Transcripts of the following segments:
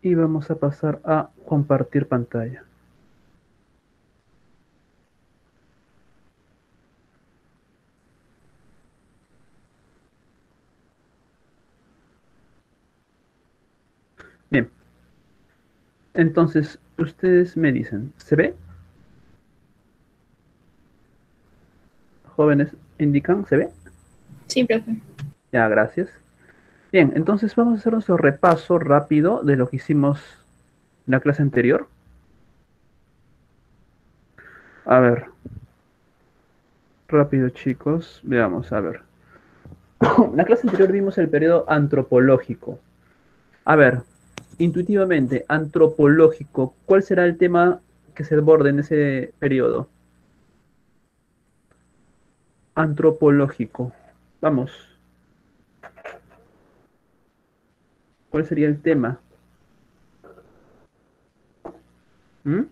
y vamos a pasar a compartir pantalla. Bien, entonces ustedes me dicen, ¿se ve? Jóvenes indican, ¿se ve? Sí, profe. Ya, gracias. Bien, entonces vamos a hacer nuestro repaso rápido de lo que hicimos en la clase anterior. A ver, rápido chicos, veamos, a ver. En la clase anterior vimos el periodo antropológico. A ver, intuitivamente, antropológico, ¿cuál será el tema que se aborde en ese periodo? Antropológico. Vamos, ¿cuál sería el tema? ¿Mm?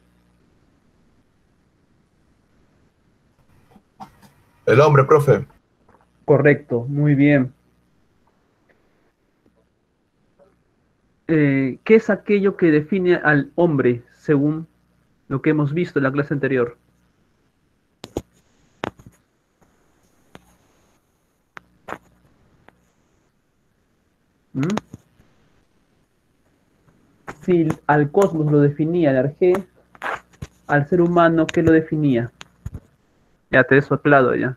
El hombre, profe. Correcto, muy bien. ¿Qué es aquello que define al hombre según lo que hemos visto en la clase anterior? ¿Mm? Si al cosmos lo definía el Arjé, al ser humano, ¿qué lo definía? Ya te he soplado ya.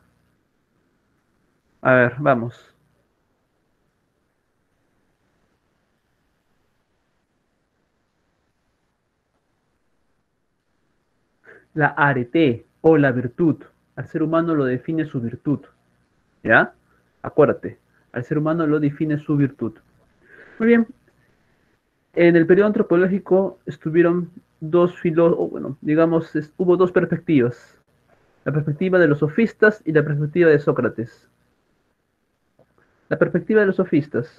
A ver, vamos. La arete o la virtud. Al ser humano lo define su virtud. ¿Ya? Acuérdate. Al ser humano lo define su virtud. Muy bien. En el periodo antropológico estuvieron dos filósofos, bueno, digamos, hubo dos perspectivas. La perspectiva de los sofistas y la perspectiva de Sócrates. La perspectiva de los sofistas.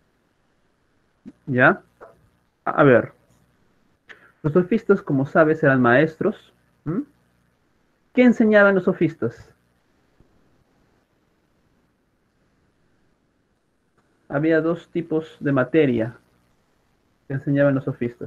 ¿Ya? A ver. Los sofistas, como sabes, eran maestros. ¿Mm? ¿Qué enseñaban los sofistas? Había dos tipos de materia que enseñaban los sofistas.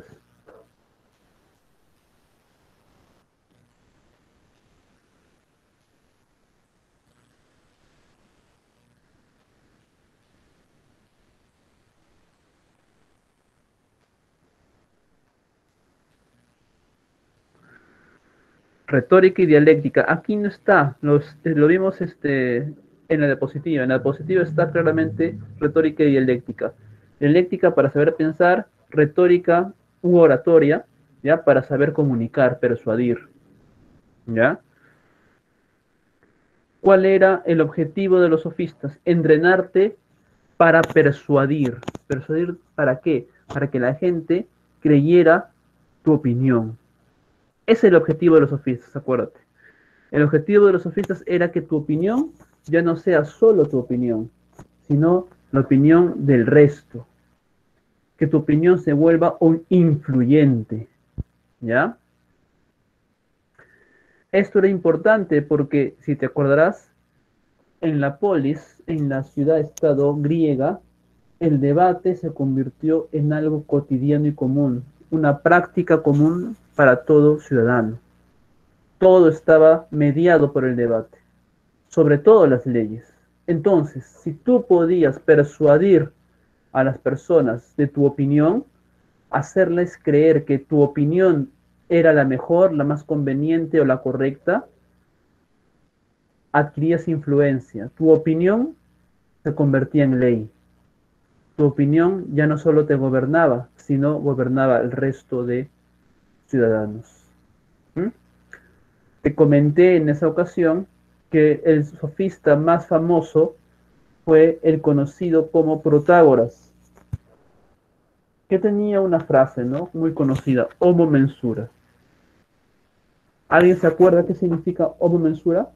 Retórica y dialéctica. Aquí no está, lo vimos en la diapositiva. En la diapositiva está claramente retórica y dialéctica. Dialéctica para saber pensar, retórica u oratoria, ¿ya? Para saber comunicar, persuadir, ¿ya? ¿Cuál era el objetivo de los sofistas? Entrenarte para persuadir. ¿Persuadir para qué? Para que la gente creyera tu opinión. Ese es el objetivo de los sofistas, acuérdate. El objetivo de los sofistas era que tu opinión ya no sea solo tu opinión, sino la opinión del resto. Que tu opinión se vuelva un influyente. ¿Ya? Esto era importante porque, si te acordarás, en la polis, en la ciudad-estado griega, el debate se convirtió en algo cotidiano y común, una práctica común para todo ciudadano. Todo estaba mediado por el debate, sobre todo las leyes. Entonces, si tú podías persuadir a las personas de tu opinión, hacerles creer que tu opinión era la mejor, la más conveniente o la correcta, adquirías influencia. Tu opinión se convertía en ley. Tu opinión ya no solo te gobernaba, sino gobernaba el resto de ciudadanos. ¿Mm? Te comenté en esa ocasión que el sofista más famoso fue el conocido como Protágoras, que tenía una frase, ¿no? Muy conocida, homo mensura. ¿Alguien se acuerda qué significa homo mensura?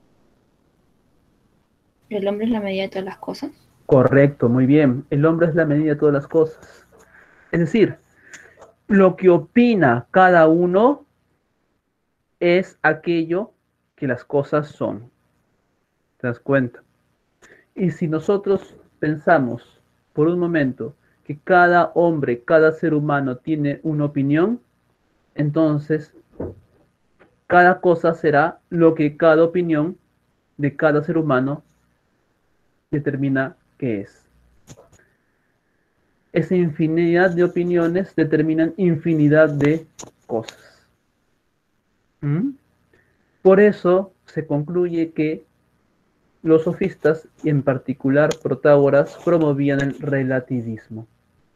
¿El hombre es la medida de todas las cosas? Correcto, muy bien. El hombre es la medida de todas las cosas. Es decir, lo que opina cada uno es aquello que las cosas son. ¿Te das cuenta? Y si nosotros pensamos por un momento que cada hombre, cada ser humano tiene una opinión, entonces cada cosa será lo que cada opinión de cada ser humano determina que es. Esa infinidad de opiniones determinan infinidad de cosas. ¿Mm? Por eso se concluye que los sofistas, y en particular Protágoras, promovían el relativismo.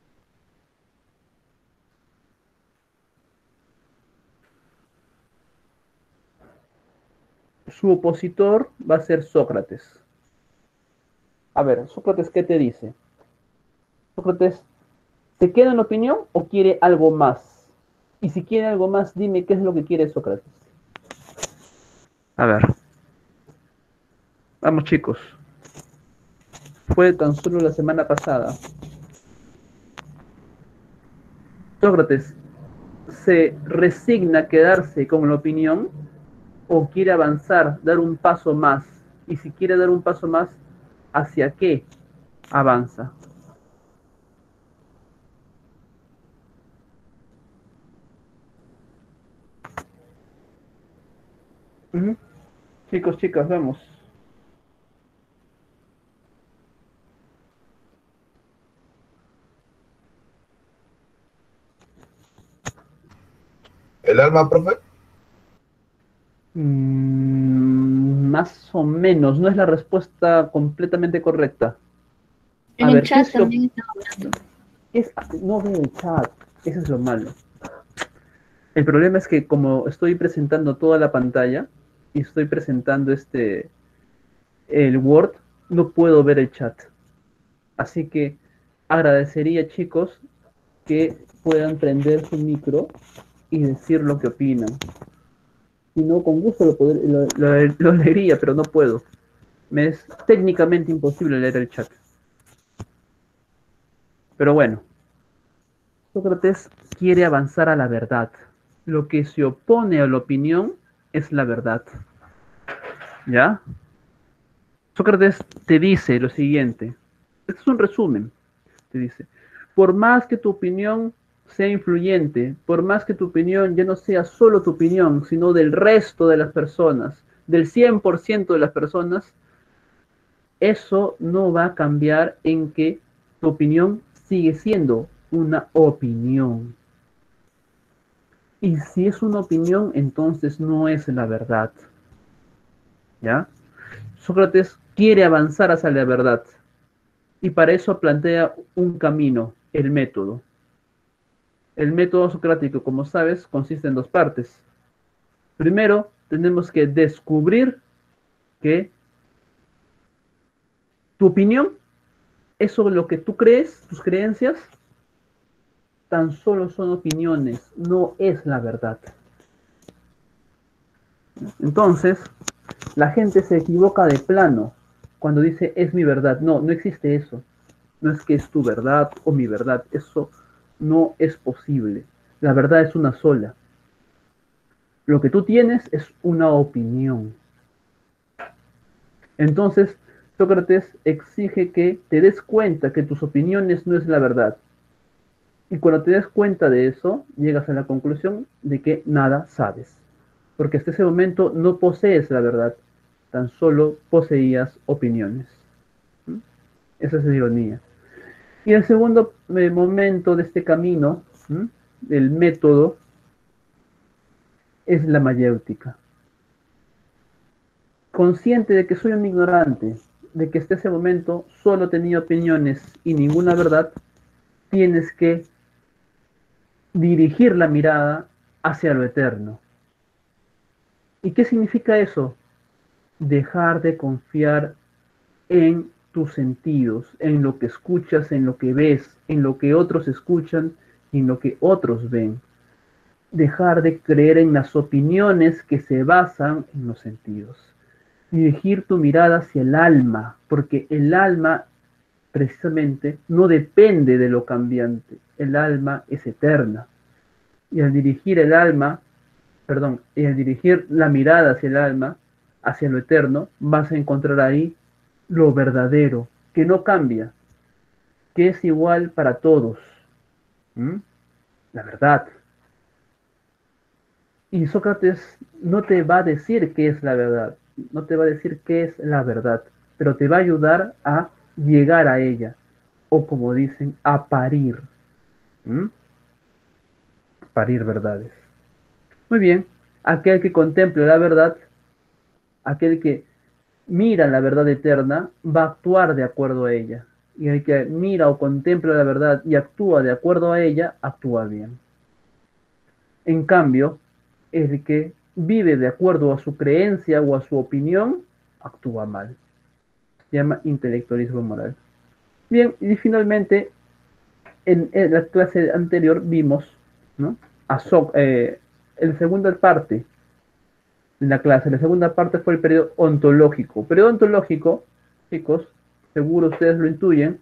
Su opositor va a ser Sócrates. A ver, Sócrates, ¿qué te dice? Sócrates, ¿se queda en la opinión o quiere algo más? Y si quiere algo más, dime qué es lo que quiere Sócrates. A ver. Vamos, chicos. Fue tan solo la semana pasada. Sócrates, ¿se resigna a quedarse con la opinión o quiere avanzar, dar un paso más? Y si quiere dar un paso más, ¿hacia qué avanza? Chicos, chicas, vamos. ¿El alma, profe? Más o menos, no es la respuesta completamente correcta. En A el ver, ¿qué chat se op- también estaba hablando. No veo el chat, eso es lo malo. El problema es que como estoy presentando toda la pantalla y estoy presentando el Word, no puedo ver el chat. Así que agradecería, chicos, que puedan prender su micro y decir lo que opinan. Si no, con gusto lo leería, pero no puedo. Me es técnicamente imposible leer el chat. Pero bueno, Sócrates quiere avanzar a la verdad. Lo que se opone a la opinión es la verdad. ¿Ya? Sócrates te dice lo siguiente. Este es un resumen. Te dice, por más que tu opinión sea influyente, por más que tu opinión ya no sea solo tu opinión, sino del resto de las personas, del 100% de las personas, eso no va a cambiar en que tu opinión sigue siendo una opinión. Y si es una opinión, entonces no es la verdad. ¿Ya? Sócrates quiere avanzar hacia la verdad y para eso plantea un camino, el método. El método socrático, como sabes, consiste en dos partes. Primero, tenemos que descubrir que tu opinión es sobre lo que tú crees, tus creencias, tan solo son opiniones, no es la verdad. Entonces, la gente se equivoca de plano cuando dice es mi verdad. No, no existe eso. No es que es tu verdad o mi verdad. Eso no es posible. La verdad es una sola. Lo que tú tienes es una opinión. Entonces, Sócrates exige que te des cuenta que tus opiniones no es la verdad. Y cuando te des cuenta de eso, llegas a la conclusión de que nada sabes. Porque hasta ese momento no posees la verdad, tan solo poseías opiniones. ¿Mm? Esa es la ironía. Y el segundo momento de este camino, del método, es la mayéutica. Consciente de que soy un ignorante, de que hasta ese momento solo tenía opiniones y ninguna verdad, tienes que dirigir la mirada hacia lo eterno. ¿Y qué significa eso? Dejar de confiar en tus sentidos, en lo que escuchas, en lo que ves, en lo que otros escuchan y en lo que otros ven. Dejar de creer en las opiniones que se basan en los sentidos. Dirigir tu mirada hacia el alma, porque el alma precisamente no depende de lo cambiante. El alma es eterna. Y al dirigir y al dirigir la mirada hacia el alma, hacia lo eterno, vas a encontrar ahí lo verdadero, que no cambia, que es igual para todos. ¿Mm? La verdad. Y Sócrates no te va a decir qué es la verdad, no te va a decir qué es la verdad, pero te va a ayudar a llegar a ella, o como dicen, a parir. ¿Mm? Parir verdades. Muy bien, aquel que contemple la verdad, aquel que mira la verdad eterna, va a actuar de acuerdo a ella. Y el que mira o contempla la verdad y actúa de acuerdo a ella, actúa bien. En cambio, el que vive de acuerdo a su creencia o a su opinión, actúa mal. Se llama intelectualismo moral. Bien, y finalmente, en la clase anterior vimos, ¿no? El segunda parte de la clase. La segunda parte fue el periodo ontológico. Periodo ontológico, chicos, seguro ustedes lo intuyen,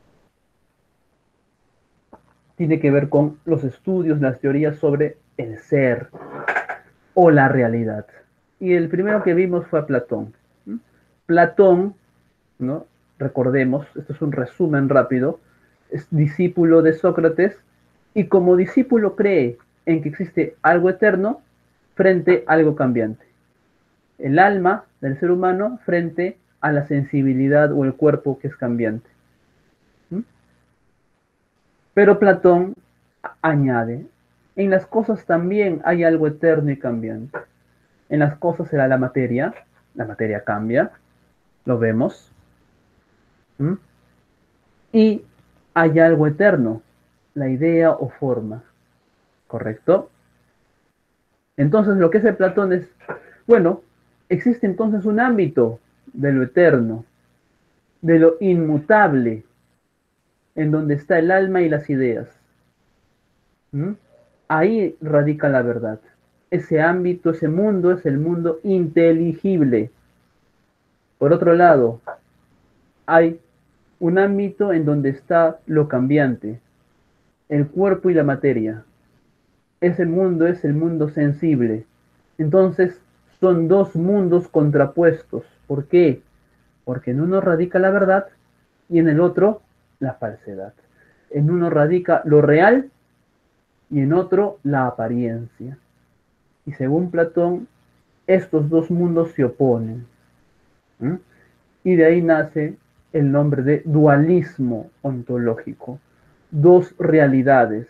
tiene que ver con los estudios, las teorías sobre el ser o la realidad. Y el primero que vimos fue a Platón. Platón, ¿no? Recordemos, esto es un resumen rápido, es discípulo de Sócrates y como discípulo cree en que existe algo eterno frente a algo cambiante. El alma del ser humano frente a la sensibilidad o el cuerpo que es cambiante. ¿Mm? Pero Platón añade, en las cosas también hay algo eterno y cambiante. En las cosas será la materia cambia, lo vemos. ¿Mm? Y hay algo eterno, la idea o forma, ¿correcto? Entonces lo que hace Platón es, bueno, existe entonces un ámbito de lo eterno, de lo inmutable, en donde está el alma y las ideas. ¿Mm? Ahí radica la verdad. Ese ámbito, ese mundo es el mundo inteligible. Por otro lado, hay un ámbito en donde está lo cambiante, el cuerpo y la materia. Ese mundo es el mundo sensible. Entonces, son dos mundos contrapuestos. ¿Por qué? Porque en uno radica la verdad y en el otro la falsedad. En uno radica lo real y en otro la apariencia. Y según Platón, estos dos mundos se oponen. ¿Mm? Y de ahí nace el nombre de dualismo ontológico. Dos realidades.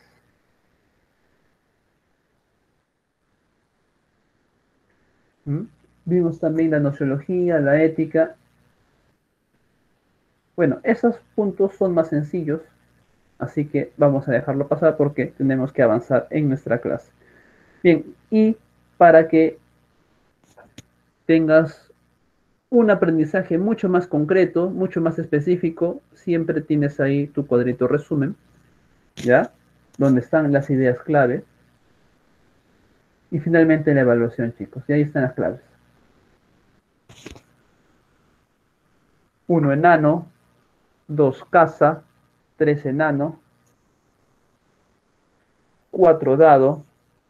¿Mm? Vimos también la nociología, la ética. Bueno, esos puntos son más sencillos, así que vamos a dejarlo pasar porque tenemos que avanzar en nuestra clase. Bien, y para que tengas un aprendizaje mucho más concreto, mucho más específico, siempre tienes ahí tu cuadrito resumen, ¿ya? Donde están las ideas clave. Y finalmente la evaluación, chicos. Y ahí están las claves. 1 enano, 2 casa, 3 enano, 4 dado,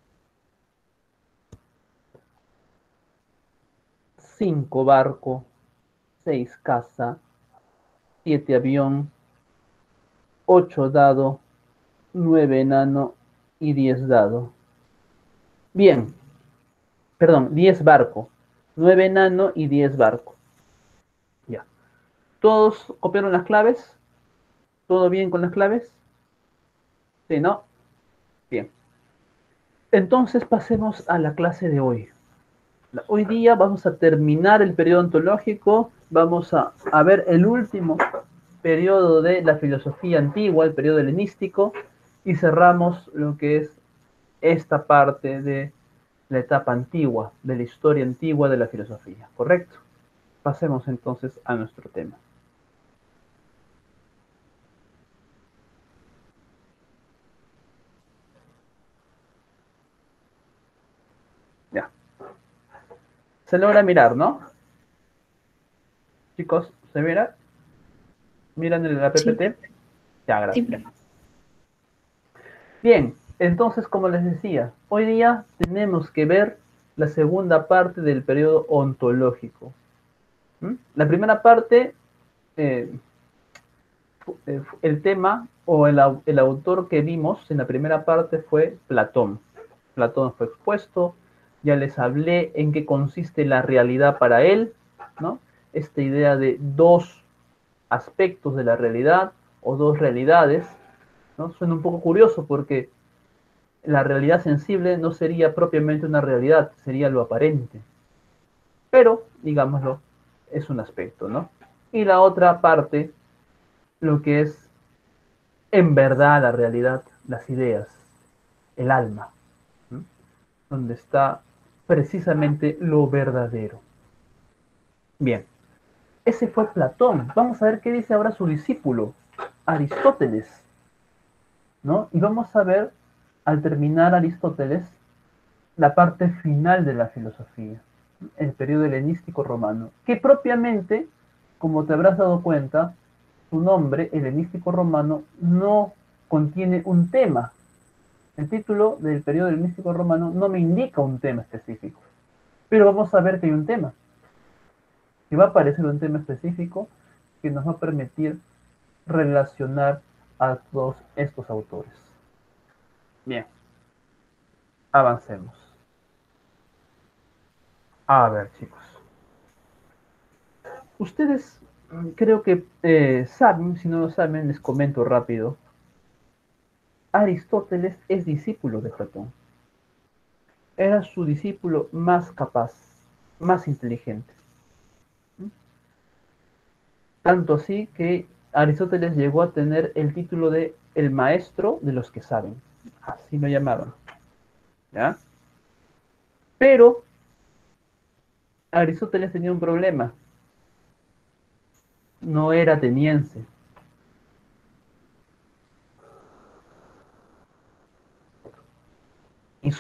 5 barco, 6 casa, 7 avión, 8 dado, 9 enano y 10 dado. Bien, perdón, 10 barco, 9 enano y 10 barco. Ya. ¿Todos copiaron las claves? ¿Todo bien con las claves? Sí, ¿no? Bien. Entonces pasemos a la clase de hoy. Hoy día vamos a terminar el periodo ontológico, vamos a ver el último periodo de la filosofía antigua, el periodo helenístico, y cerramos lo que es esta parte de la etapa antigua, de la historia antigua de la filosofía, ¿correcto? Pasemos entonces a nuestro tema. Ya. Se logra mirar, ¿no? Chicos, ¿se mira? ¿Miran la Sí, PPT? Ya, sí, gracias. profe. Bien, entonces, como les decía, hoy día tenemos que ver la segunda parte del periodo ontológico. ¿Mm? La primera parte el tema o el autor que vimos en la primera parte fue Platón. Platón fue expuesto, ya les hablé en qué consiste la realidad para él, ¿no? Esta idea de dos aspectos de la realidad o dos realidades, ¿no? Suena un poco curioso porque la realidad sensible no sería propiamente una realidad, sería lo aparente. Pero, digámoslo, es un aspecto, ¿no? Y la otra parte, lo que es en verdad la realidad, las ideas, el alma, ¿no? Donde está precisamente lo verdadero. Bien, ese fue Platón. Vamos a ver qué dice ahora su discípulo, Aristóteles, ¿no? Y vamos a ver, al terminar Aristóteles, la parte final de la filosofía, el periodo helenístico romano, que propiamente, como te habrás dado cuenta, su nombre, helenístico romano, no contiene un tema. El título del periodo helenístico romano no me indica un tema específico, pero vamos a ver que hay un tema, que va a aparecer un tema específico que nos va a permitir relacionar a todos estos autores. Bien, avancemos. A ver, chicos. Ustedes creo que saben, si no lo saben, les comento rápido. Aristóteles es discípulo de Platón. Era su discípulo más capaz, más inteligente. Tanto así que Aristóteles llegó a tener el título de el maestro de los que saben. Así lo llamaban. ¿Ya? Pero Aristóteles tenía un problema. No era ateniense. Y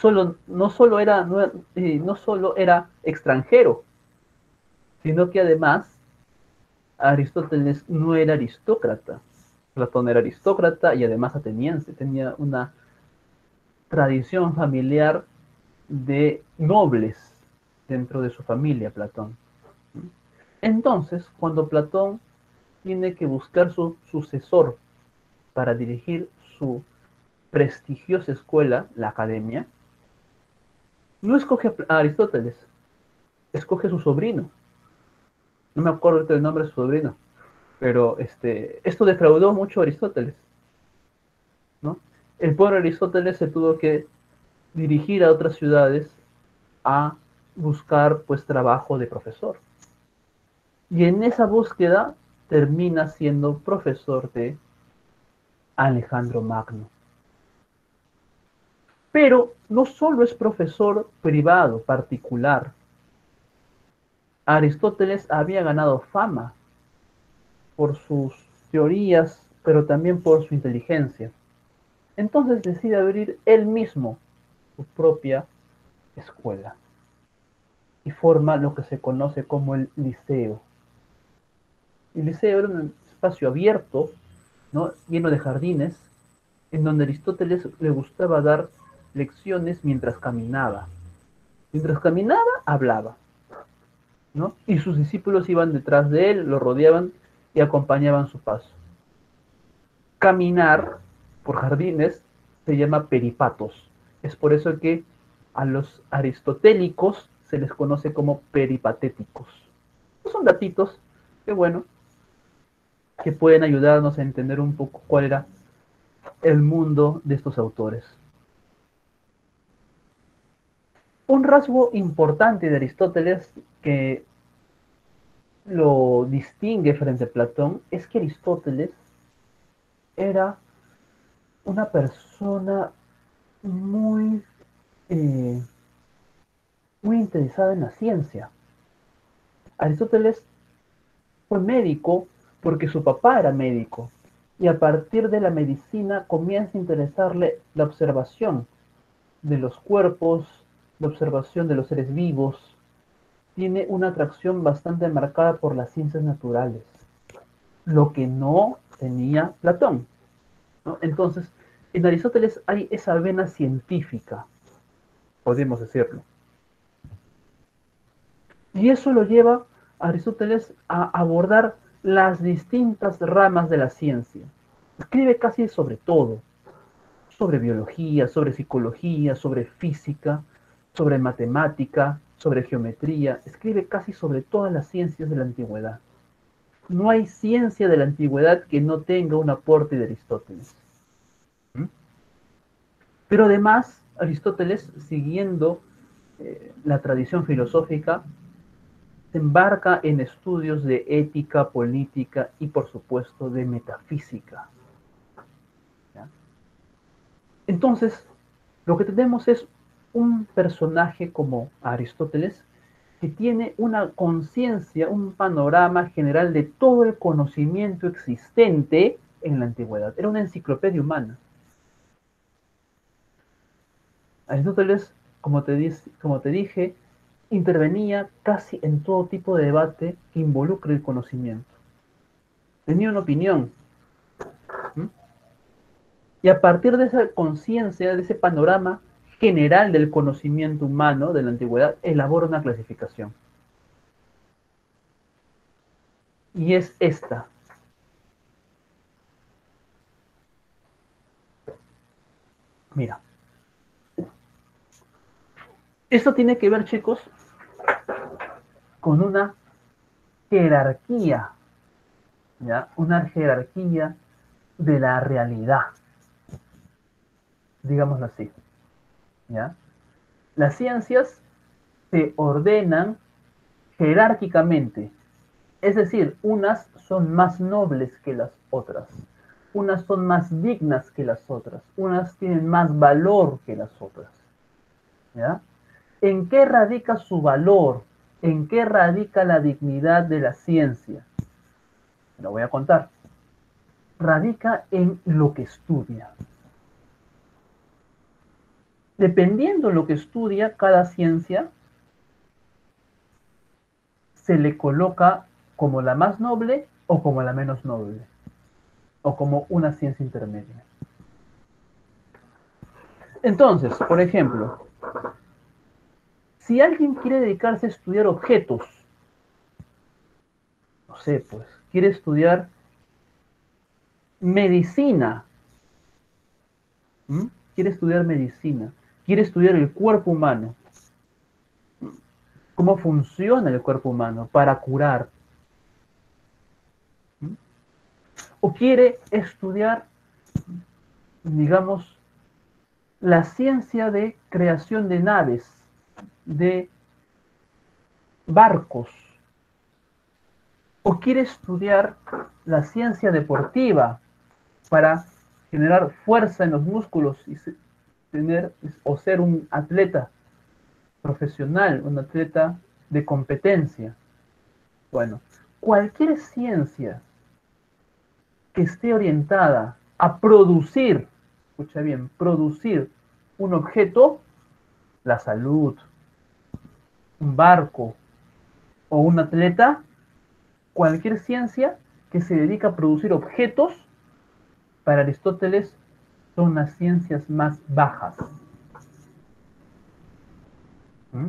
no solo era extranjero, sino que además Aristóteles no era aristócrata. Platón era aristócrata y además ateniense. Tenía una tradición familiar de nobles dentro de su familia, Platón. Entonces, cuando Platón tiene que buscar su sucesor para dirigir su prestigiosa escuela, la academia, no escoge a Aristóteles, escoge a su sobrino. No me acuerdo del nombre de su sobrino, pero esto defraudó mucho a Aristóteles, ¿no? El pobre Aristóteles se tuvo que dirigir a otras ciudades a buscar pues trabajo de profesor. Y en esa búsqueda termina siendo profesor de Alejandro Magno. Pero no solo es profesor privado, particular. Aristóteles había ganado fama por sus teorías, pero también por su inteligencia. Entonces decide abrir él mismo su propia escuela y forma lo que se conoce como el Liceo. El Liceo era un espacio abierto, ¿no? Lleno de jardines, en donde Aristóteles le gustaba dar lecciones mientras caminaba. Mientras caminaba, hablaba, ¿no? Y sus discípulos iban detrás de él, lo rodeaban y acompañaban su paso. Caminar por jardines se llama peripatos. Es por eso que a los aristotélicos se les conoce como peripatéticos. Son datitos que, bueno, que pueden ayudarnos a entender un poco cuál era el mundo de estos autores. Un rasgo importante de Aristóteles que lo distingue frente a Platón es que Aristóteles era una persona muy, eh, muy interesada en la ciencia. Aristóteles fue médico porque su papá era médico y a partir de la medicina comienza a interesarle la observación de los cuerpos, la observación de los seres vivos. Tiene una atracción bastante marcada por las ciencias naturales, lo que no tenía Platón, ¿no? Entonces, en Aristóteles hay esa vena científica, podemos decirlo. Y eso lo lleva a Aristóteles a abordar las distintas ramas de la ciencia. Escribe casi sobre todo, sobre biología, sobre psicología, sobre física, sobre matemática, sobre geometría. Escribe casi sobre todas las ciencias de la antigüedad. No hay ciencia de la antigüedad que no tenga un aporte de Aristóteles. ¿Mm? Pero además, Aristóteles, siguiendo la tradición filosófica, se embarca en estudios de ética, política y, por supuesto, de metafísica. ¿Ya? Entonces, lo que tenemos es un personaje como Aristóteles que tiene una conciencia, un panorama general de todo el conocimiento existente en la antigüedad. Era una enciclopedia humana. Aristóteles, como te dije, intervenía casi en todo tipo de debate que involucre el conocimiento. Tenía una opinión. ¿Mm? Y a partir de esa conciencia, de ese panorama general del conocimiento humano de la antigüedad, elabora una clasificación. Y es esta. Mira. Esto tiene que ver, chicos, con una jerarquía, ¿ya? Una jerarquía de la realidad, digámoslo así, ¿ya? Las ciencias se ordenan jerárquicamente, es decir, unas son más nobles que las otras, unas son más dignas que las otras, unas tienen más valor que las otras, ¿ya? ¿En qué radica su valor? ¿En qué radica la dignidad de la ciencia? Te lo voy a contar. Radica en lo que estudia. Dependiendo de lo que estudia cada ciencia, se le coloca como la más noble o como la menos noble, o como una ciencia intermedia. Entonces, por ejemplo, si alguien quiere dedicarse a estudiar objetos, no sé, pues, quiere estudiar medicina, ¿m? Quiere estudiar medicina, quiere estudiar el cuerpo humano, cómo funciona el cuerpo humano para curar, ¿m? O quiere estudiar, digamos, la ciencia de creación de naves, de barcos, o quiere estudiar la ciencia deportiva para generar fuerza en los músculos y tener o ser un atleta profesional, un atleta de competencia. Bueno, cualquier ciencia que esté orientada a producir, escucha bien, producir un objeto, la salud, un barco o un atleta, cualquier ciencia que se dedica a producir objetos, para Aristóteles son las ciencias más bajas. ¿Mm?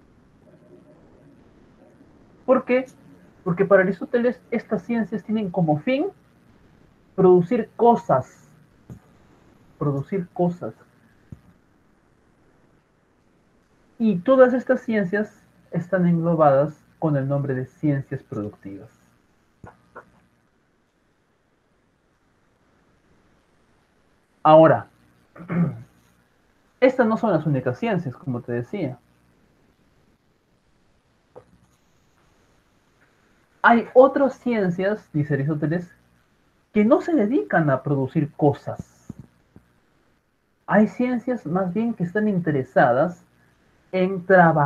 ¿Por qué? Porque para Aristóteles estas ciencias tienen como fin producir cosas, producir cosas. Y todas estas ciencias están englobadas con el nombre de ciencias productivas. Ahora, estas no son las únicas ciencias, como te decía. Hay otras ciencias, dice Aristóteles, que no se dedican a producir cosas. Hay ciencias más bien que están interesadas en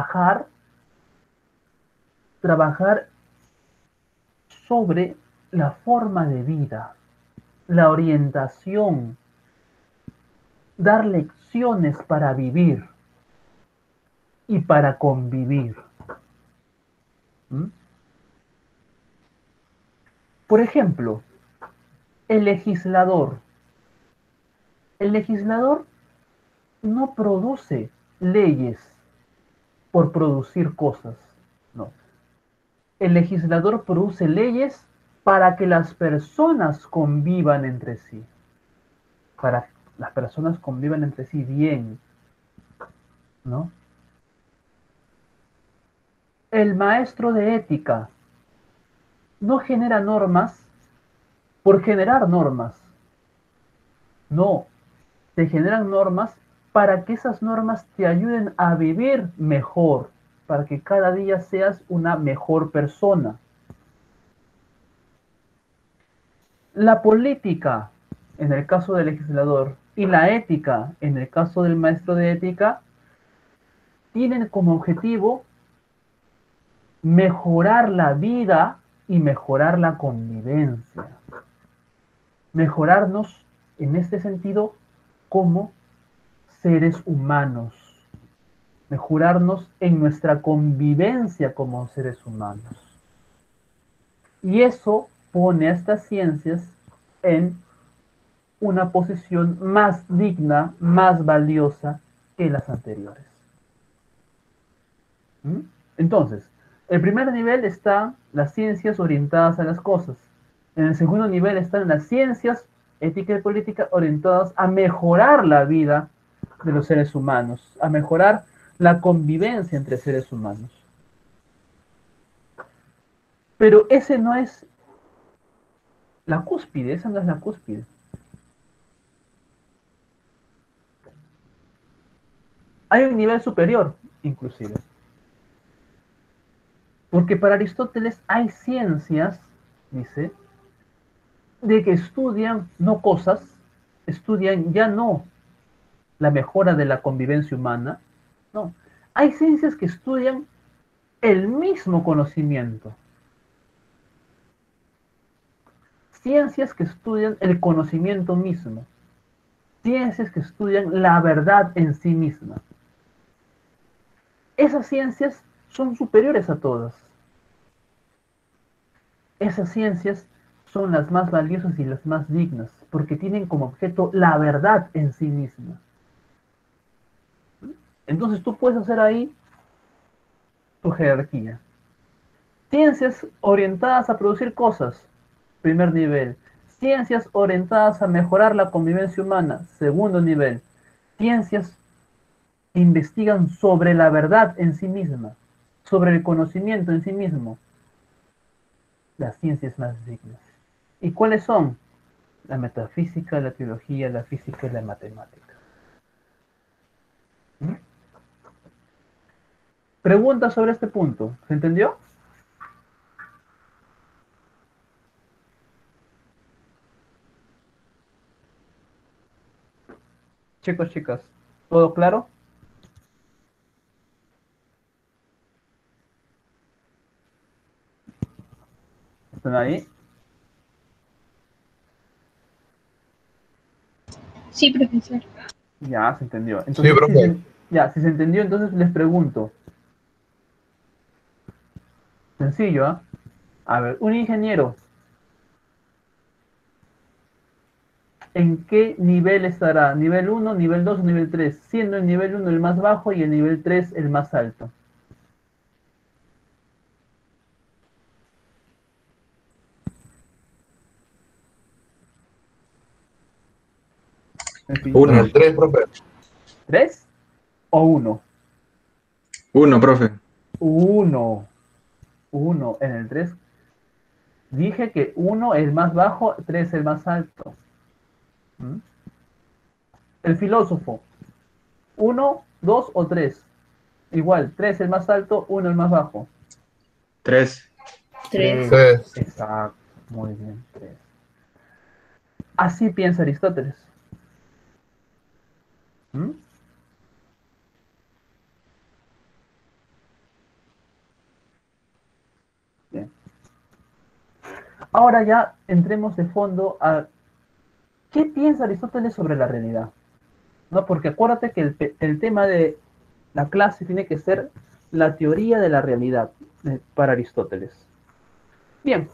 trabajar sobre la forma de vida, la orientación, dar lecciones para vivir y para convivir. ¿Mm? Por ejemplo, el legislador. El legislador no produce leyes por producir cosas, no. El legislador produce leyes para que las personas convivan entre sí, para que las personas convivan entre sí bien, ¿no? El maestro de ética no genera normas por generar normas, no, te generan normas para que esas normas te ayuden a vivir mejor, para que cada día seas una mejor persona. La política, en el caso del legislador, y la ética, en el caso del maestro de ética, tienen como objetivo mejorar la vida y mejorar la convivencia. Mejorarnos en este sentido como seres humanos. Mejorarnos en nuestra convivencia como seres humanos. Y eso pone a estas ciencias en una posición más digna, más valiosa que las anteriores. ¿Mm? Entonces, el primer nivel está las ciencias orientadas a las cosas. En el segundo nivel están las ciencias ética y política orientadas a mejorar la vida de los seres humanos, a mejorar la convivencia entre seres humanos. Pero ese no es la cúspide, esa no es la cúspide. Hay un nivel superior, inclusive. Porque para Aristóteles hay ciencias, dice, de que estudian no cosas, estudian ya no la mejora de la convivencia humana, no. Hay ciencias que estudian el mismo conocimiento. Ciencias que estudian el conocimiento mismo. Ciencias que estudian la verdad en sí misma. Esas ciencias son superiores a todas. Esas ciencias son las más valiosas y las más dignas, porque tienen como objeto la verdad en sí misma. Entonces tú puedes hacer ahí tu jerarquía. Ciencias orientadas a producir cosas, primer nivel. Ciencias orientadas a mejorar la convivencia humana, segundo nivel. Ciencias que investigan sobre la verdad en sí misma, sobre el conocimiento en sí mismo, las ciencias más dignas. ¿Y cuáles son? La metafísica, la teología, la física y la matemática. ¿Mm? Preguntas sobre este punto. ¿Se entendió? Chicos, chicas, ¿todo claro? ¿Están ahí? Sí, profesor. Ya, se entendió. Sí, Entonces, profe. si se entendió, entonces les pregunto. Sencillo, ¿ah? A ver, un ingeniero, ¿en qué nivel estará? ¿Nivel uno, nivel 2 o nivel 3? Siendo el nivel uno el más bajo y el nivel 3 el más alto. En Uno. el 3, profe. ¿3 o 1? Uno, profe. 1. 1 en el 3. Dije que 1 es más bajo, 3 el más alto. ¿Mm? El filósofo, 1, 2 o 3. Igual, 3 el más alto, 1 el más bajo. Tres. 3. 3, 3. exacto, muy bien, 3. Así piensa Aristóteles. ¿Mm? Bien. Ahora ya entremos de fondo a qué piensa Aristóteles sobre la realidad. ¿No? Porque acuérdate que el tema de la clase tiene que ser la teoría de la realidad para Aristóteles. Bien.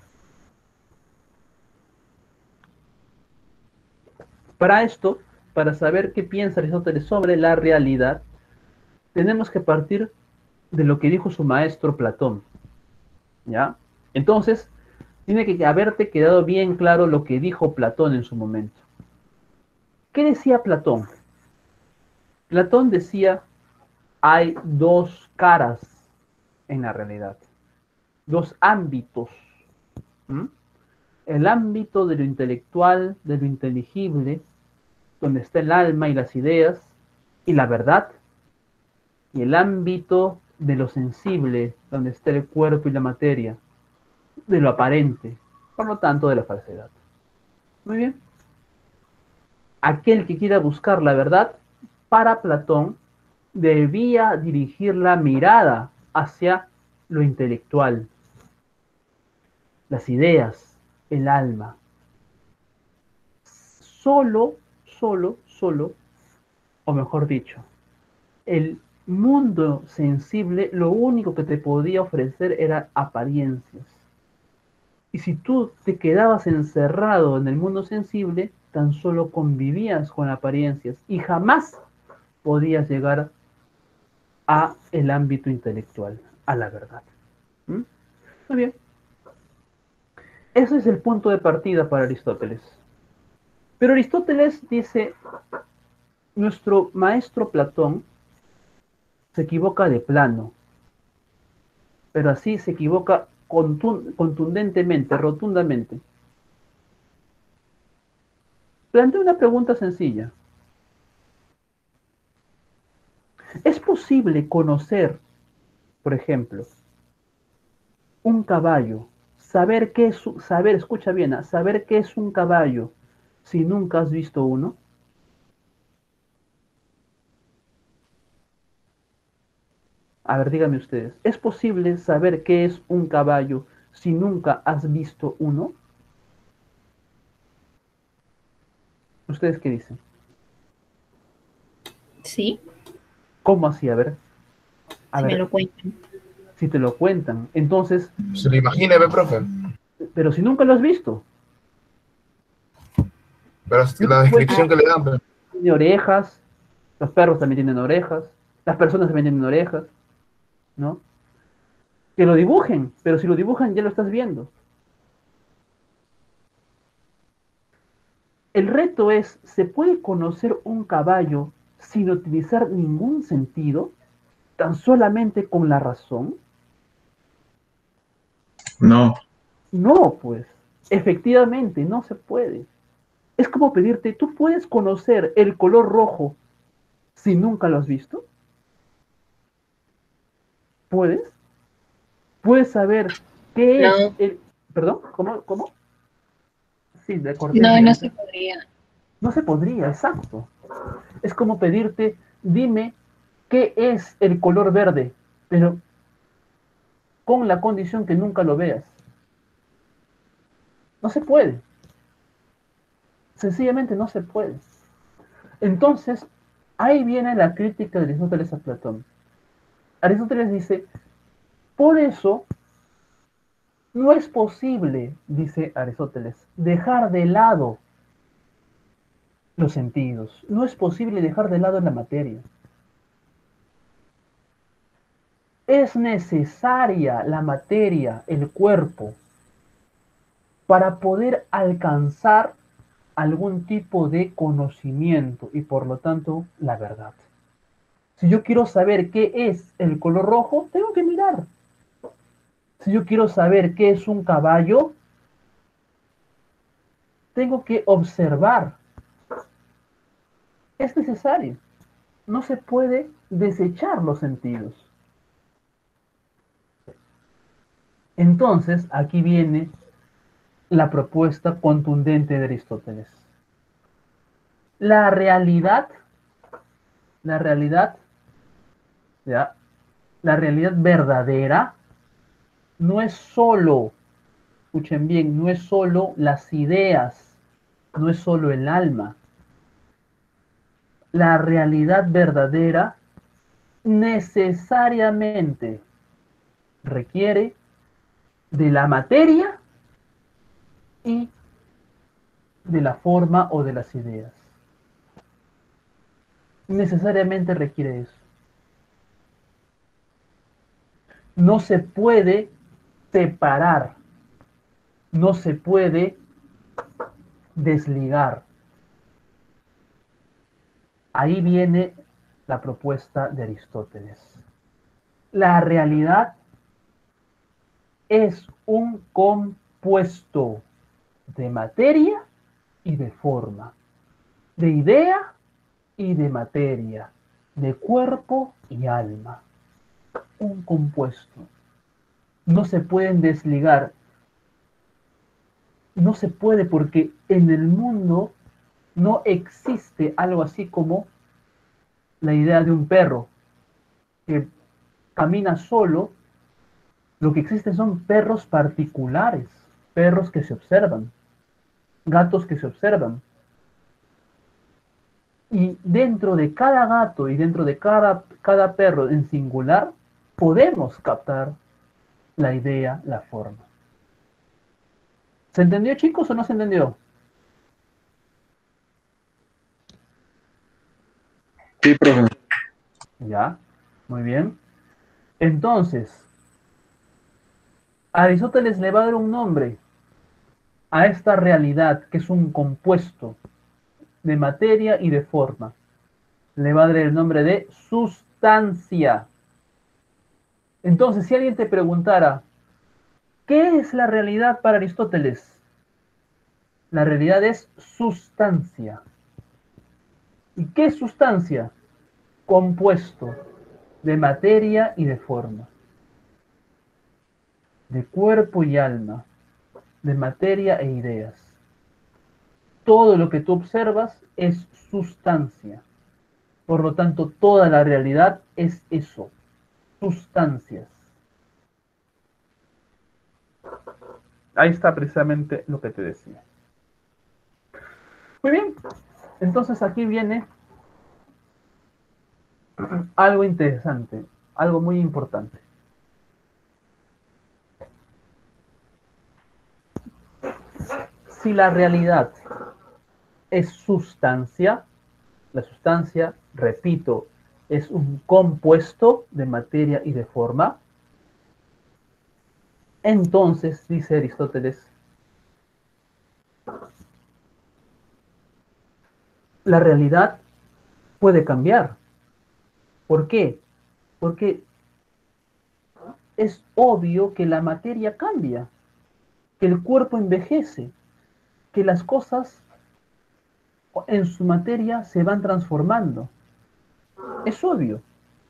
Para esto, para saber qué piensa Aristóteles sobre la realidad, tenemos que partir de lo que dijo su maestro Platón. ¿Ya? Entonces, Tiene que haberte quedado bien claro lo que dijo Platón en su momento. ¿Qué decía Platón? Platón decía, hay dos caras en la realidad, dos ámbitos. ¿Mm? El ámbito de lo intelectual, de lo inteligible, donde está el alma y las ideas y la verdad, y el ámbito de lo sensible, donde está el cuerpo y la materia, de lo aparente, por lo tanto de la falsedad. Muy bien. Aquel que quiera buscar la verdad, para Platón, debía dirigir la mirada hacia lo intelectual, las ideas, el alma. Solo, o mejor dicho, el mundo sensible lo único que te podía ofrecer era apariencias. Y si tú te quedabas encerrado en el mundo sensible, tan solo convivías con apariencias y jamás podías llegar a el ámbito intelectual, a la verdad. ¿Mm? Muy bien. Ese es el punto de partida para Aristóteles. Pero Aristóteles dice, nuestro maestro Platón se equivoca de plano, pero así se equivoca contundentemente, rotundamente. Plantea una pregunta sencilla. ¿Es posible conocer, por ejemplo, un caballo, saber, escucha bien, saber qué es un caballo si nunca has visto uno? A ver, díganme ustedes, ¿es posible saber qué es un caballo si nunca has visto uno? ¿Ustedes qué dicen? Sí, ¿Cómo así? A si me ver, lo cuentan. si te lo cuentan. Entonces, Se lo imagina, ve, profe. pero si nunca lo has visto, Pero es que no te la Ah, descripción que le dan, pe. tiene orejas, los perros también tienen orejas, las personas también tienen orejas, ¿no? Que lo dibujen, pero si lo dibujan ya lo estás viendo. El reto es, ¿se puede conocer un caballo sin utilizar ningún sentido, tan solamente con la razón? No, No, pues, efectivamente, no se puede. Es como pedirte, ¿tú puedes conocer el color rojo si nunca lo has visto? ¿Puedes? ¿Puedes saber qué es no, el... Perdón, ¿cómo? Sí, de corté, no, no señorita. se podría. No se podría, exacto. Es como pedirte, dime qué es el color verde, pero con la condición que nunca lo veas. No se puede. Sencillamente no se puede. Entonces, ahí viene la crítica de Aristóteles a Platón. Aristóteles dice, por eso no es posible, dice Aristóteles, dejar de lado los sentidos. No es posible dejar de lado la materia. Es necesaria la materia, el cuerpo, para poder alcanzar algún tipo de conocimiento y por lo tanto la verdad. Si yo quiero saber qué es el color rojo, tengo que mirar. Si yo quiero saber qué es un caballo, tengo que observar. Es necesario. No se puede desechar los sentidos. Entonces, aquí viene la propuesta contundente de Aristóteles. La realidad, la realidad, ¿ya? La realidad verdadera no es solo, escuchen bien, no es solo las ideas, no es solo el alma. La realidad verdadera necesariamente requiere de la materia y de la forma o de las ideas. Necesariamente requiere eso. No se puede separar. no se puede desligar. Ahí viene la propuesta de Aristóteles. La realidad es un compuesto de materia y de forma, de idea y de materia, de cuerpo y alma. Un compuesto. No se pueden desligar. No se puede porque en el mundo no existe algo así como la idea de un perro que camina solo. Lo que existe son perros particulares, perros que se observan, gatos que se observan. Y dentro de cada gato y dentro de cada perro en singular, podemos captar la idea, la forma. ¿Se entendió, chicos, o no se entendió? Sí, profe. Ya, muy bien. Entonces, Aristóteles le va a dar un nombre a esta realidad que es un compuesto de materia y de forma. Le va a dar el nombre de sustancia. Entonces, si alguien te preguntara, ¿qué es la realidad para Aristóteles? La realidad es sustancia. ¿Y qué es sustancia? Compuesto de materia y de forma, de cuerpo y alma, de materia e ideas. Todo lo que tú observas es sustancia. Por lo tanto, toda la realidad es eso, sustancias. Ahí está precisamente lo que te decía. Muy bien, entonces aquí viene algo interesante, algo muy importante. Si la realidad es sustancia, la sustancia, repito, es un compuesto de materia y de forma, entonces, dice Aristóteles, la realidad puede cambiar. ¿Por qué? Porque es obvio que la materia cambia, que el cuerpo envejece, que las cosas en su materia se van transformando. Es obvio.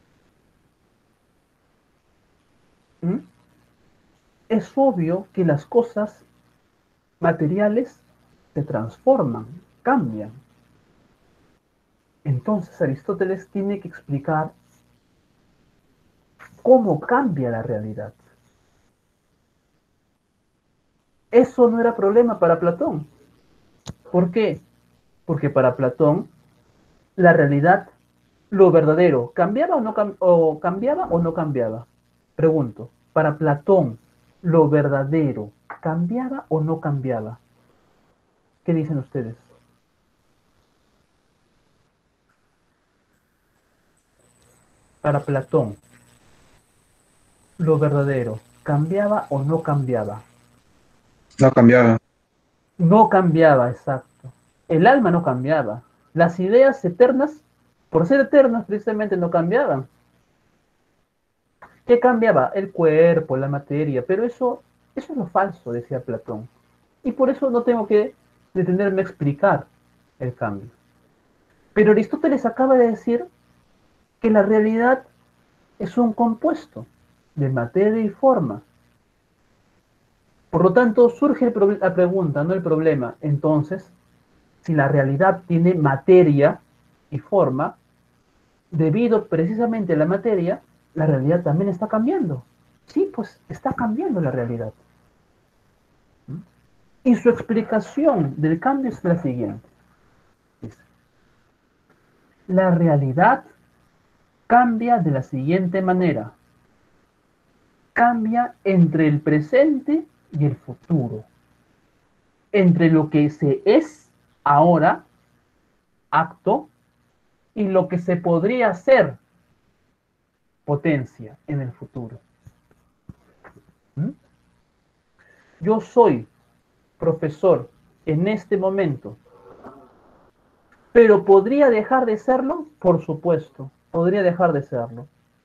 ¿Mm? Es obvio que las cosas materiales se transforman, cambian. Entonces Aristóteles tiene que explicar cómo cambia la realidad. Eso no era problema para Platón. ¿Por qué? Porque para Platón la realidad, lo verdadero, ¿cambiaba o no, cambiaba o no cambiaba? Pregunto, para Platón, lo verdadero, ¿cambiaba o no cambiaba? ¿Qué dicen ustedes? Para Platón, lo verdadero, ¿cambiaba o no cambiaba? No cambiaba. No cambiaba, exacto. El alma no cambiaba. Las ideas eternas, por ser eternas, precisamente no cambiaban. ¿Qué cambiaba? El cuerpo, la materia, pero eso es lo falso, decía Platón. Y por eso no tengo que detenerme a explicar el cambio. Pero Aristóteles acaba de decir que la realidad es un compuesto de materia y forma. Por lo tanto, surge la pregunta, no el problema. Entonces, si la realidad tiene materia y forma, debido precisamente a la materia, la realidad también está cambiando. Sí, pues está cambiando la realidad. Y su explicación del cambio es la siguiente. Dice, la realidad cambia de la siguiente manera. Cambia entre el presente y el futuro. Entre lo que se es ahora, acto, y lo que se podría ser, potencia, en el futuro. ¿Mm? Yo soy. profesor en este momento, pero ¿podría dejar de serlo? Por supuesto, podría dejar de serlo.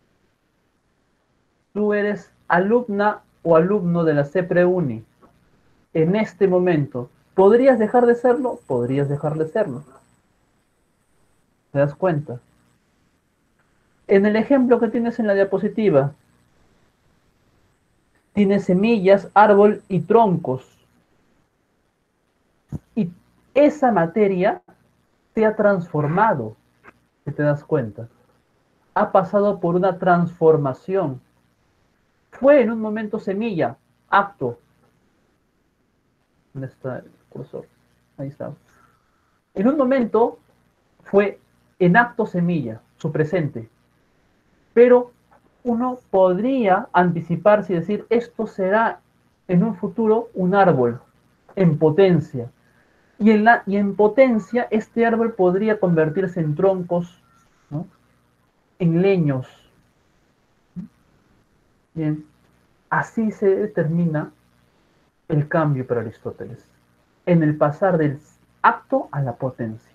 Tú eres alumna o alumno de la CEPREUNI en este momento. ¿Podrías dejar de serlo? Podrías dejar de serlo. ¿Te das cuenta? En el ejemplo que tienes en la diapositiva, tienes semillas, árbol y troncos. Y esa materia se ha transformado, si te das cuenta. Ha pasado por una transformación. Fue en un momento semilla, acto. ¿Dónde está el cursor? Ahí está. En un momento fue en acto semilla, su presente. Pero uno podría anticiparse y decir, esto será en un futuro un árbol en potencia. Y en potencia, este árbol podría convertirse en troncos, ¿no? En leños. Bien, así se determina el cambio para Aristóteles, en el pasar del acto a la potencia.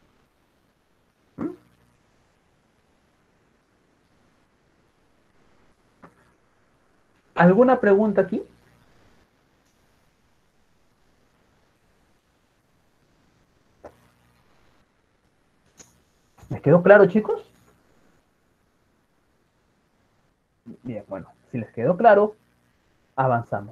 ¿Alguna pregunta aquí? ¿Les quedó claro, chicos? Bien, bueno, si les quedó claro, avanzamos.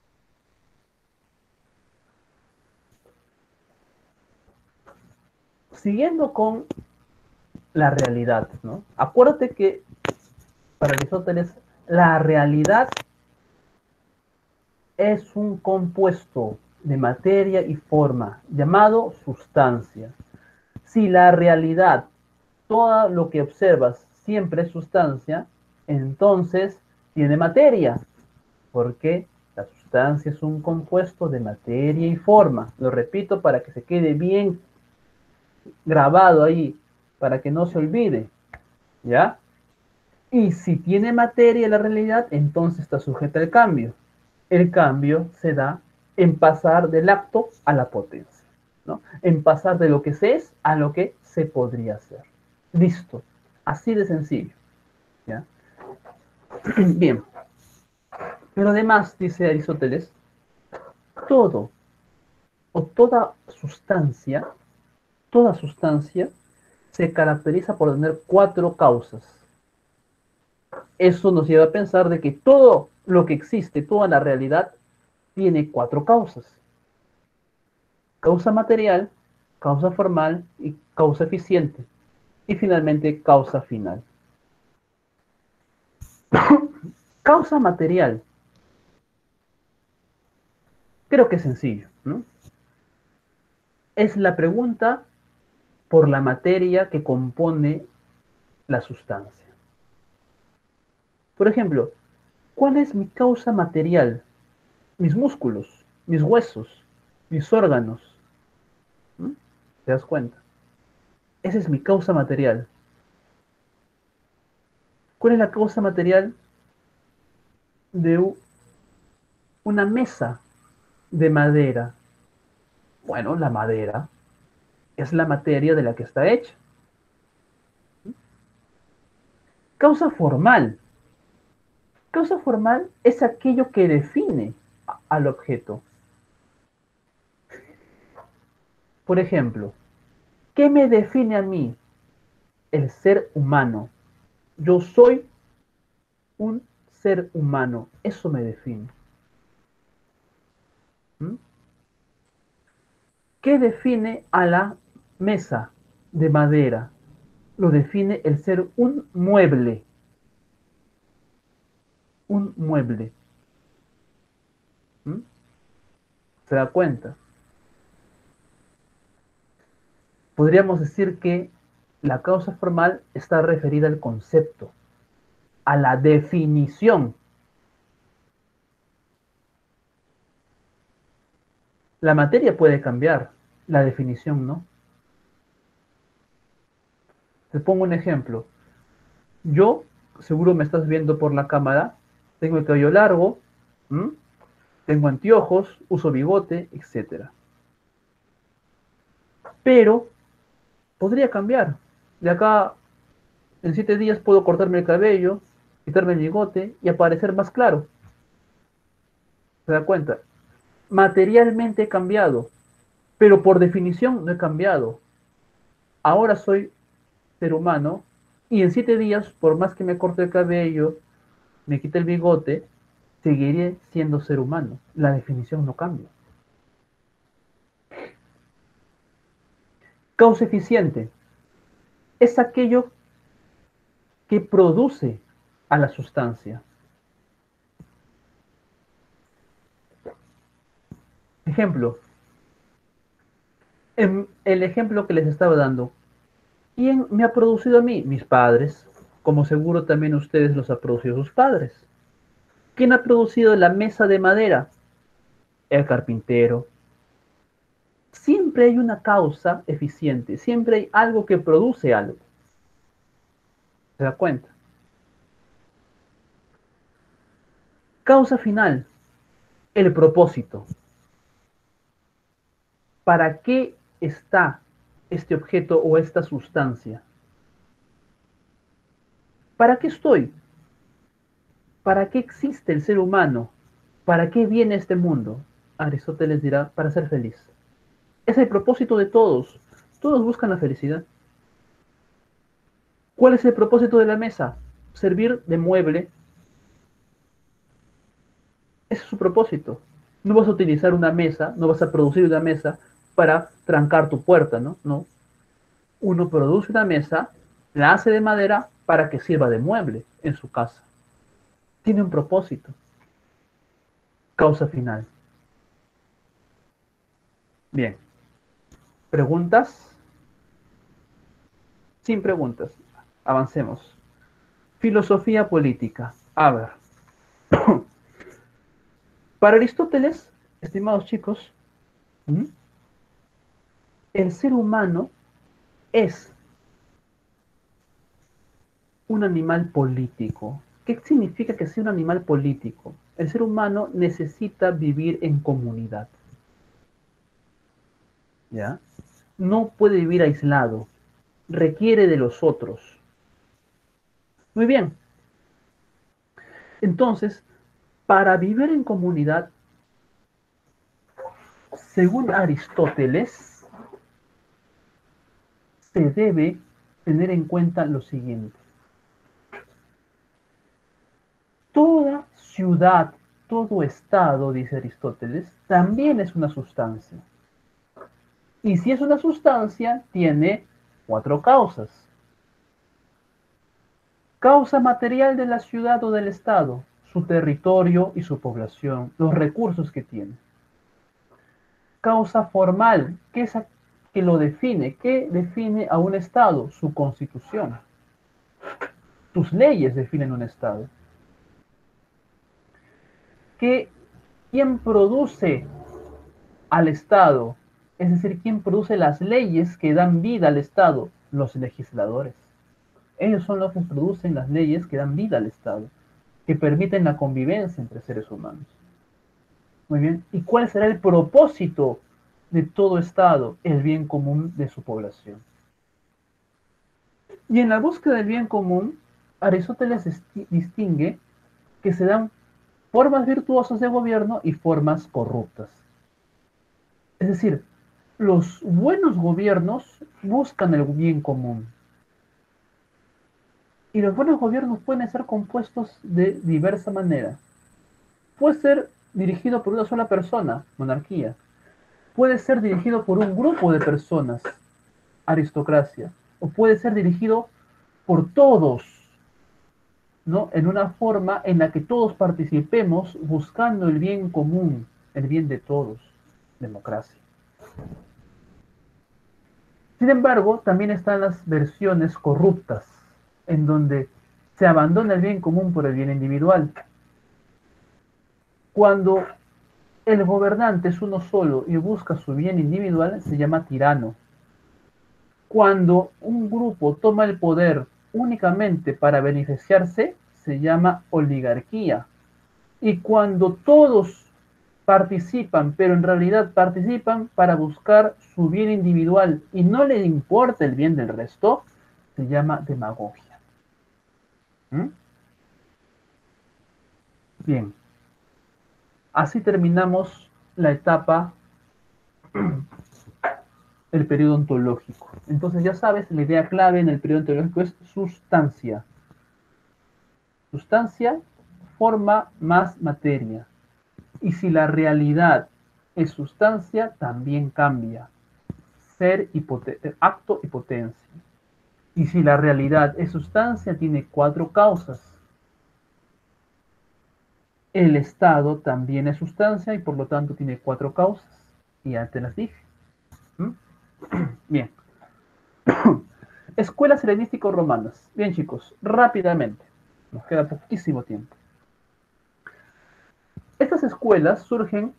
Siguiendo con la realidad, ¿no? Acuérdate que para Aristóteles la realidad es un compuesto de materia y forma llamado sustancia. Si la realidad, todo lo que observas siempre es sustancia, entonces tiene materia, porque la sustancia es un compuesto de materia y forma. Lo repito para que se quede bien grabado ahí, para que no se olvide, ¿ya? Y si tiene materia la realidad, entonces está sujeta al cambio. El cambio se da en pasar del acto a la potencia, ¿no? En pasar de lo que se es a lo que se podría hacer. Listo. Así de sencillo, ¿ya? Bien. Pero además, dice Aristóteles, todo o toda sustancia se caracteriza por tener cuatro causas. Eso nos lleva a pensar de que todo lo que existe, toda la realidad, tiene cuatro causas. Causa material, causa formal y causa eficiente. Y finalmente, causa final. Causa material. Creo que es sencillo, ¿no? Es la pregunta por la materia que compone la sustancia. Por ejemplo, ¿cuál es mi causa material? Mis músculos, mis huesos, mis órganos. ¿Mm? ¿Te das cuenta? Esa es mi causa material. ¿Cuál es la causa material de una mesa de madera? Bueno, la madera es la materia de la que está hecha. Causa formal. Causa formal es aquello que define al objeto. Por ejemplo, ¿qué me define a mí? El ser humano. Yo soy un ser humano. Eso me define. ¿Mm? ¿Qué define a la mesa de madera? Lo define el ser un mueble. Un mueble. ¿Mm? ¿Se da cuenta? Podríamos decir que la causa formal está referida al concepto, a la definición. La materia puede cambiar, la definición no. Te pongo un ejemplo. Yo, seguro me estás viendo por la cámara, tengo el cabello largo, ¿m? tengo anteojos, uso bigote, etc. Pero podría cambiar. De acá, en 7 días puedo cortarme el cabello, quitarme el bigote y aparecer más claro. ¿Se da cuenta? Materialmente he cambiado, pero por definición no he cambiado. Ahora soy ser humano y en 7 días, por más que me corte el cabello, me quite el bigote, seguiré siendo ser humano. La definición no cambia. Causa eficiente es aquello que produce a la sustancia. Ejemplo, en el ejemplo que les estaba dando, ¿quién me ha producido a mí? Mis padres, como seguro también ustedes los ha producido sus padres. ¿Quién ha producido la mesa de madera? El carpintero. Siempre hay una causa eficiente, siempre hay algo que produce algo. ¿Se da cuenta? Causa final, el propósito. ¿Para qué está este objeto o esta sustancia? ¿Para qué estoy? ¿Para qué existe el ser humano? ¿Para qué viene este mundo? Aristóteles dirá, para ser feliz. Es el propósito de todos. Todos buscan la felicidad. ¿Cuál es el propósito de la mesa? Servir de mueble. Ese es su propósito. No vas a utilizar una mesa, no vas a producir una mesa para trancar tu puerta, ¿no? No. Uno produce una mesa, la hace de madera para que sirva de mueble en su casa. Tiene un propósito. Causa final. Bien. ¿Preguntas? Sin preguntas. Avancemos. Filosofía política. A ver. Para Aristóteles, estimados chicos, el ser humano es un animal político. ¿Qué significa que sea un animal político? El ser humano necesita vivir en comunidad. ¿Ya? No puede vivir aislado. Requiere de los otros. Muy bien. Entonces, para vivir en comunidad, según Aristóteles, se debe tener en cuenta lo siguiente. Toda ciudad, todo estado, dice Aristóteles, también es una sustancia. Y si es una sustancia, tiene 4 causas. Causa material de la ciudad o del estado, su territorio y su población, los recursos que tiene. Causa formal, que es que lo define. ¿Qué define a un estado? Su constitución. Sus leyes definen un estado. ¿Quién produce al estado? Es decir, ¿quién produce las leyes que dan vida al estado? Los legisladores. Ellos son los que producen las leyes que dan vida al estado, que permiten la convivencia entre seres humanos. Muy bien. ¿Y cuál será el propósito de todo estado? El bien común de su población. Y en la búsqueda del bien común, Aristóteles distingue que se dan formas virtuosas de gobierno y formas corruptas. Es decir, los buenos gobiernos buscan el bien común. Y los buenos gobiernos pueden ser compuestos de diversa manera. Puede ser dirigido por una sola persona, monarquía. Puede ser dirigido por un grupo de personas, aristocracia. O puede ser dirigido por todos, ¿no? En una forma en la que todos participemos buscando el bien común, el bien de todos, democracia. Sin embargo, también están las versiones corruptas, en donde se abandona el bien común por el bien individual. Cuando el gobernante es uno solo y busca su bien individual, se llama tirano. Cuando un grupo toma el poder únicamente para beneficiarse, se llama oligarquía. Y cuando todos participan, pero en realidad participan para buscar su bien individual y no les importa el bien del resto, se llama demagogia. ¿Mm? Bien, así terminamos la etapa, el periodo ontológico. Entonces ya sabes, la idea clave en el periodo ontológico es sustancia. Sustancia, forma más materia. Y si la realidad es sustancia, también cambia. Ser y acto y potencia. Y si la realidad es sustancia, tiene 4 causas. El estado también es sustancia y por lo tanto tiene 4 causas. Y ya te las dije. ¿Mm? Bien. Escuelas helenístico-romanas. Bien, chicos, rápidamente. Nos queda poquísimo tiempo. Estas escuelas surgen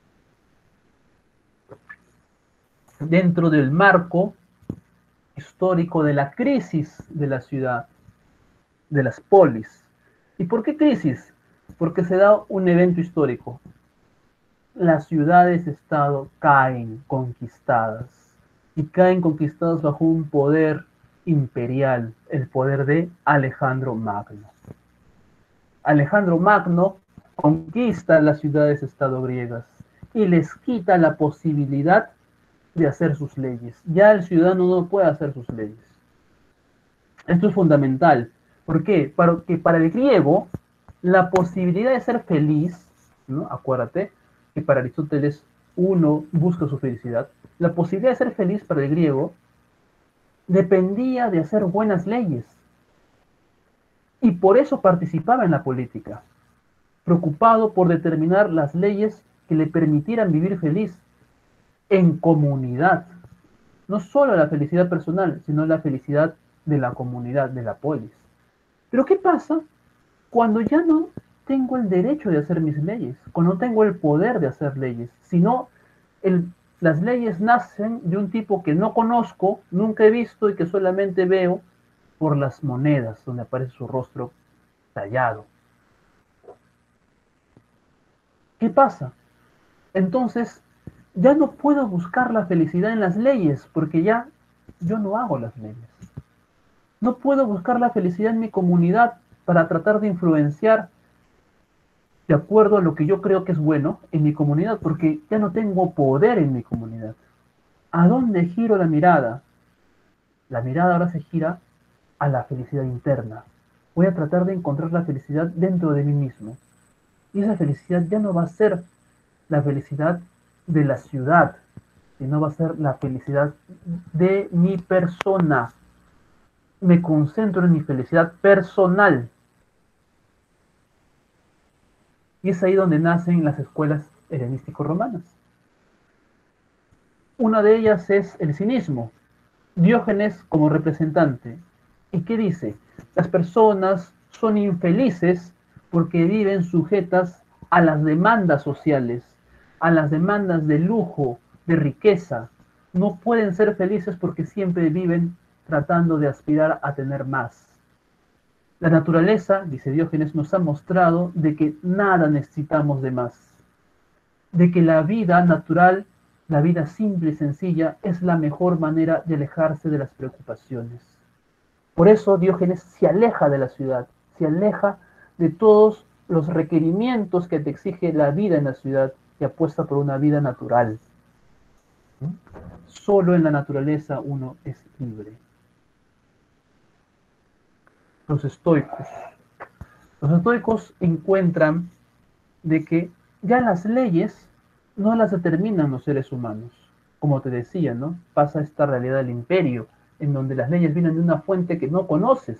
dentro del marco histórico de la crisis de la ciudad, de las polis. ¿Y por qué crisis? Porque se da un evento histórico. Las ciudades-estado caen conquistadas y caen conquistadas bajo un poder imperial, el poder de Alejandro Magno. Alejandro Magno conquista las ciudades-estado griegas y les quita la posibilidad de hacer sus leyes. Ya el ciudadano no puede hacer sus leyes. Esto es fundamental. ¿Por qué? Porque para el griego la posibilidad de ser feliz, ¿no? Acuérdate que para Aristóteles uno busca su felicidad. La posibilidad de ser feliz para el griego dependía de hacer buenas leyes. Y por eso participaba en la política, preocupado por determinar las leyes que le permitieran vivir feliz en comunidad. No solo la felicidad personal, sino la felicidad de la comunidad, de la polis. Pero ¿qué pasa cuando ya no tengo el derecho de hacer mis leyes? Cuando no tengo el poder de hacer leyes, sino las leyes nacen de un tipo que no conozco, nunca he visto y que solamente veo por las monedas donde aparece su rostro tallado. ¿Qué pasa? Entonces, ya no puedo buscar la felicidad en las leyes, porque ya yo no hago las leyes. No puedo buscar la felicidad en mi comunidad para tratar de influenciar de acuerdo a lo que yo creo que es bueno en mi comunidad, porque ya no tengo poder en mi comunidad. ¿A dónde giro la mirada? La mirada ahora se gira a la felicidad interna. Voy a tratar de encontrar la felicidad dentro de mí mismo. Y esa felicidad ya no va a ser la felicidad de la ciudad, sino va a ser la felicidad de mi persona. Me concentro en mi felicidad personal. Y es ahí donde nacen las escuelas helenístico-romanas. Una de ellas es el cinismo. Diógenes como representante. ¿Y qué dice? Las personas son infelices porque viven sujetas a las demandas sociales, a las demandas de lujo, de riqueza. No pueden ser felices porque siempre viven tratando de aspirar a tener más. La naturaleza, dice Diógenes, nos ha mostrado de que nada necesitamos de más, de que la vida natural, la vida simple y sencilla, es la mejor manera de alejarse de las preocupaciones. Por eso Diógenes se aleja de la ciudad, se aleja de todos los requerimientos que te exige la vida en la ciudad y apuesta por una vida natural. Solo en la naturaleza uno es libre. Los estoicos. Los estoicos encuentran de que ya las leyes no las determinan los seres humanos. Como te decía, ¿no? Pasa esta realidad del imperio, en donde las leyes vienen de una fuente que no conoces.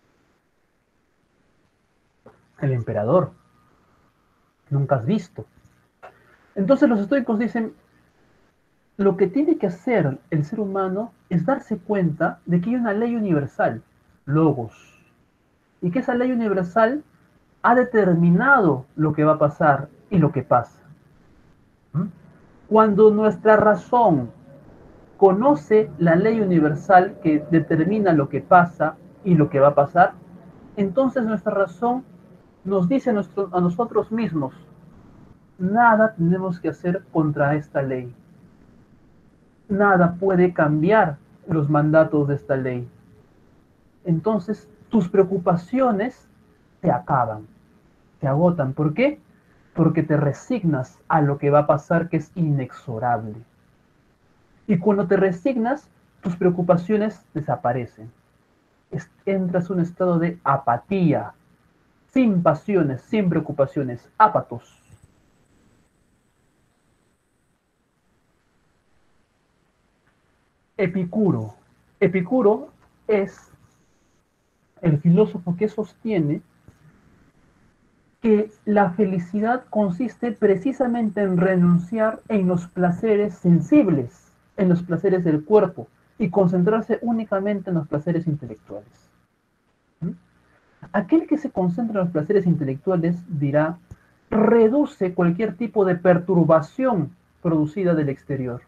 El emperador. Nunca has visto. Entonces los estoicos dicen, lo que tiene que hacer el ser humano es darse cuenta de que hay una ley universal, logos, y que esa ley universal ha determinado lo que va a pasar y lo que pasa. Cuando nuestra razón conoce la ley universal que determina lo que pasa y lo que va a pasar, entonces nuestra razón nos dice a nosotros mismos, nada tenemos que hacer contra esta ley. Nada puede cambiar los mandatos de esta ley. Entonces, tus preocupaciones te acaban, te agotan. ¿Por qué? Porque te resignas a lo que va a pasar, que es inexorable. Y cuando te resignas, tus preocupaciones desaparecen. Entras en un estado de apatía, sin pasiones, sin preocupaciones, ápatos. Epicuro. Epicuro es el filósofo que sostiene que la felicidad consiste precisamente en renunciar en los placeres sensibles, en los placeres del cuerpo, y concentrarse únicamente en los placeres intelectuales. ¿Mm? Aquel que se concentra en los placeres intelectuales dirá, reduce cualquier tipo de perturbación producida del exterior.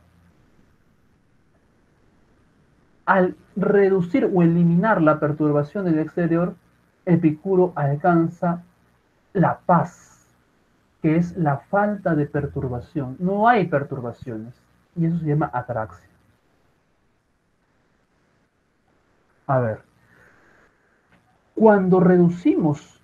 Al reducir o eliminar la perturbación del exterior, Epicuro alcanza la paz, que es la falta de perturbación. No hay perturbaciones, y eso se llama ataraxia. A ver, cuando reducimos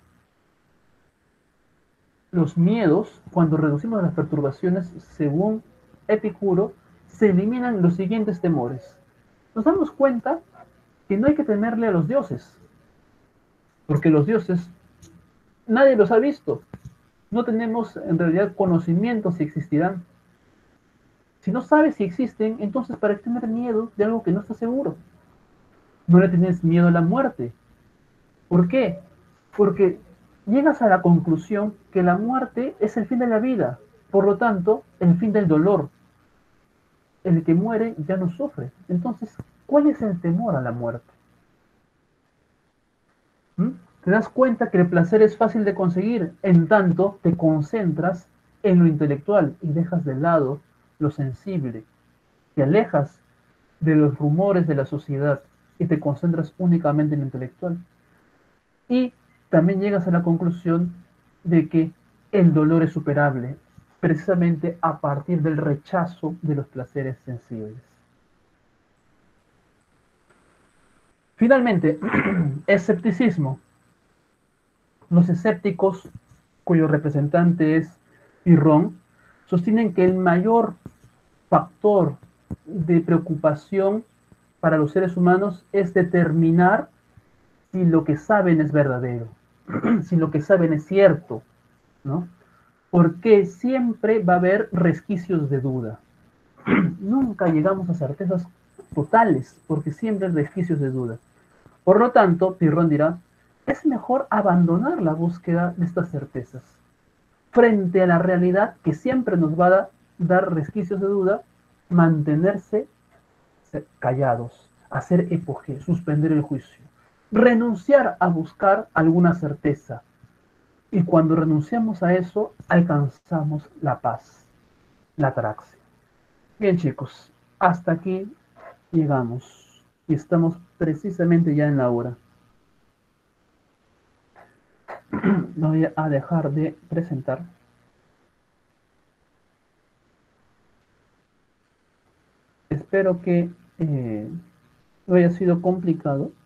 los miedos, cuando reducimos las perturbaciones, según Epicuro, se eliminan los siguientes temores. Nos damos cuenta que no hay que temerle a los dioses, porque los dioses nadie los ha visto. No tenemos en realidad conocimiento si existirán. Si no sabes si existen, entonces ¿para qué tener miedo de algo que no está seguro? No le tienes miedo a la muerte. ¿Por qué? Porque llegas a la conclusión que la muerte es el fin de la vida, por lo tanto, el fin del dolor. El que muere ya no sufre. Entonces, ¿cuál es el temor a la muerte? ¿Mm? Te das cuenta que el placer es fácil de conseguir, en tanto te concentras en lo intelectual y dejas de lado lo sensible. Te alejas de los rumores de la sociedad y te concentras únicamente en lo intelectual. Y también llegas a la conclusión de que el dolor es superable, precisamente a partir del rechazo de los placeres sensibles. Finalmente, escepticismo. Los escépticos, cuyo representante es Pirrón, sostienen que el mayor factor de preocupación para los seres humanos es determinar si lo que saben es verdadero, si lo que saben es cierto, ¿no? Porque siempre va a haber resquicios de duda. Nunca llegamos a certezas totales, porque siempre hay resquicios de duda. Por lo tanto, Pirrón dirá, es mejor abandonar la búsqueda de estas certezas. Frente a la realidad que siempre nos va a dar resquicios de duda, mantenerse callados, hacer epoge, suspender el juicio, renunciar a buscar alguna certeza. Y cuando renunciamos a eso, alcanzamos la paz, la ataraxia. Bien, chicos, hasta aquí llegamos y estamos precisamente ya en la hora. Voy a dejar de presentar. Espero que no haya sido complicado.